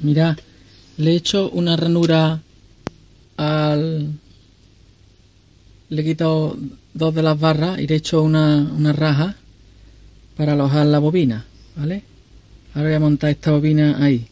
Mira, le he hecho una ranura al... Le he quitado dos de las barras y le he hecho una raja para alojar la bobina, ¿vale? Ahora voy a montar esta bobina ahí.